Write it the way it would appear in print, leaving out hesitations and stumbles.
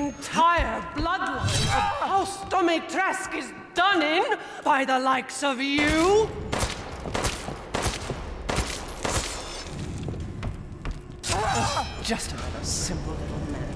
entire bloodline of House Dimitrescu is done in by the likes of you? Just another simple little man.